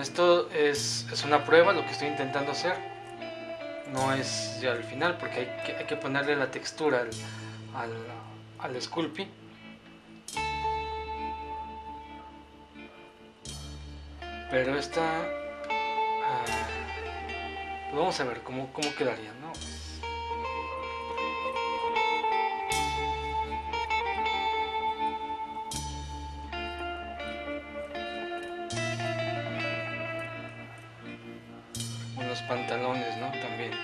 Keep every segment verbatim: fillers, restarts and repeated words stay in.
esto es, es una prueba, lo que estoy intentando hacer. No es ya al final, porque hay que, hay que ponerle la textura al, al, al Sculpey. Pero esta... Uh, pues vamos a ver cómo, cómo quedaría, ¿no? Unos pantalones, ¿no? También.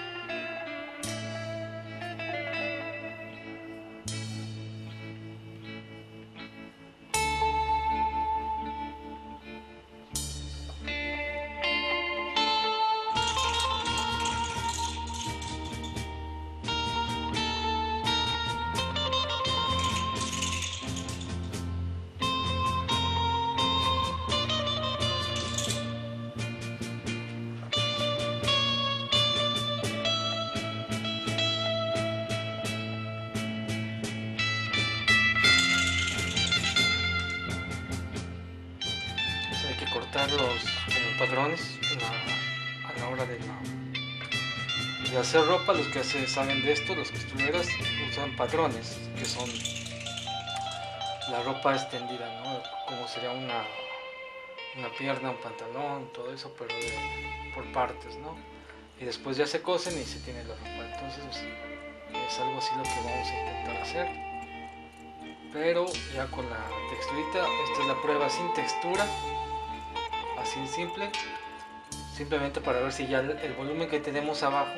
Cortar los como patrones la, a la hora de, la, de hacer ropa. Los que se saben de esto, los costureros usan patrones, que son la ropa extendida, ¿no? Como sería una, una pierna, un pantalón, todo eso, pero de, por partes, ¿no? Y después ya se cosen y se tiene la ropa. Entonces es algo así lo que vamos a intentar hacer, pero ya con la texturita. Esta es la prueba sin textura, así simple, simplemente para ver si ya el, el volumen que tenemos abajo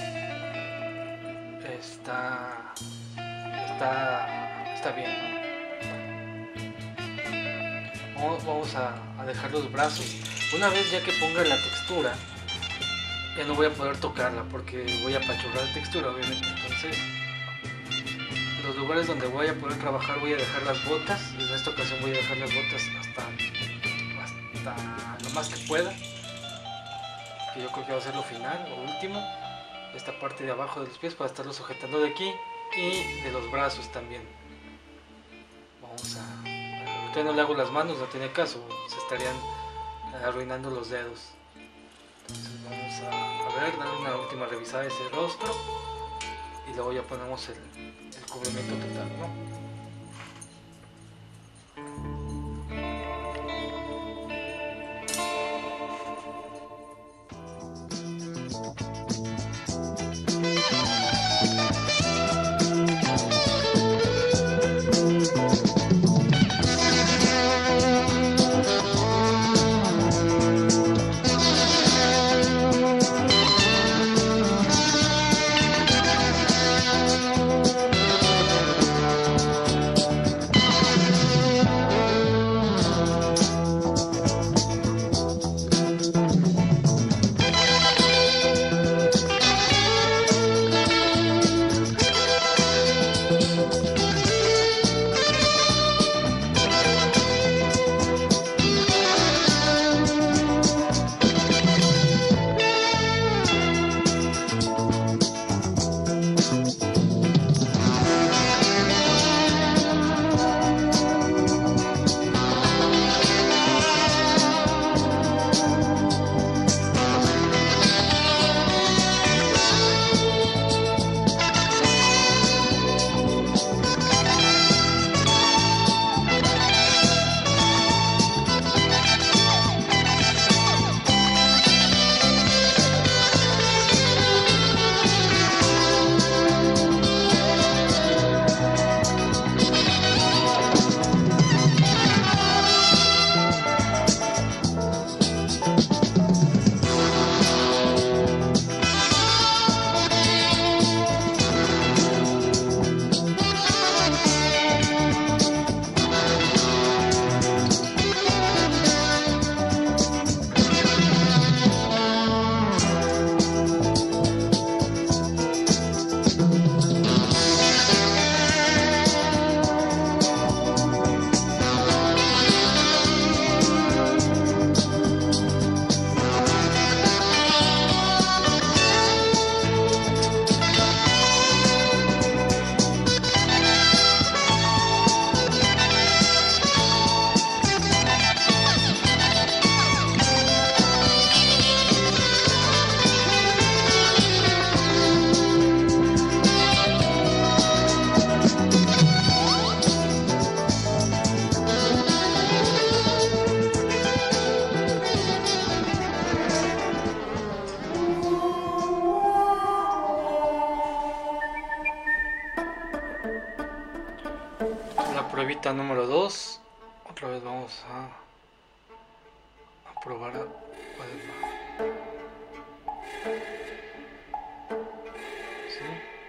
está está, está bien, ¿no? Vamos, vamos a, a dejar los brazos. Una vez ya que ponga la textura, ya no voy a poder tocarla porque voy a apachurrar la textura, obviamente. Entonces, los lugares donde voy a poder trabajar, voy a dejar las botas. En esta ocasión voy a dejar las botas hasta hasta lo más que pueda, que yo creo que va a ser lo final, lo último. Esta parte de abajo de los pies para estarlo sujetando de aquí y de los brazos también. Vamos a... Ahorita no le hago las manos, no tiene caso, se estarían arruinando los dedos. Entonces vamos a, a ver, darle una última revisada a ese rostro y luego ya ponemos el, el cubrimiento total, ¿no? pruebita número dos. Otra vez vamos a, a probar a, ¿sí?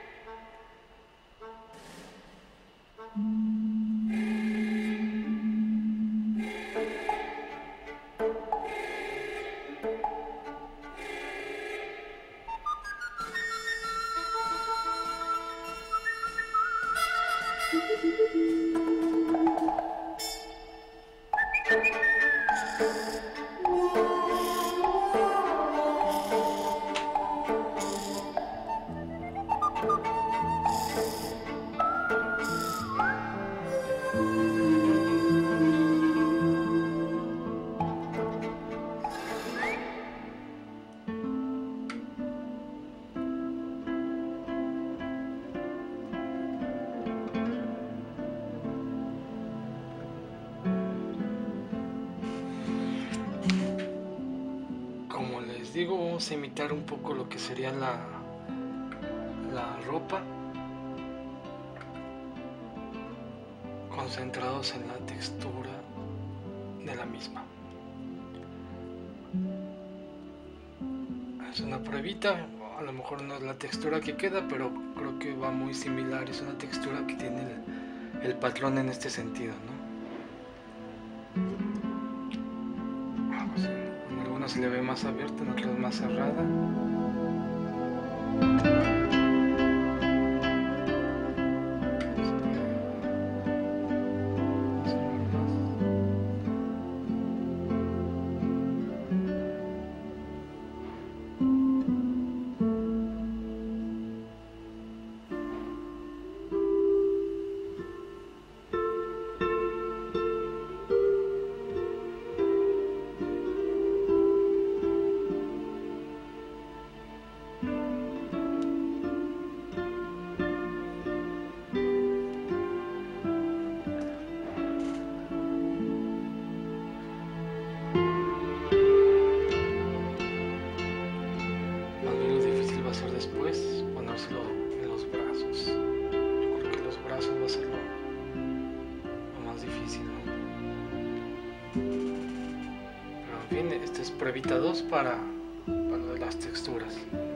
Digo, vamos a imitar un poco lo que sería la, la ropa, concentrados en la textura de la misma. Es una pruebita, a lo mejor no es la textura que queda, pero creo que va muy similar. Es una textura que tiene el, el patrón en este sentido, ¿no? Se le ve más abierta, en otras más cerrada. Pruebita dos para, para las texturas.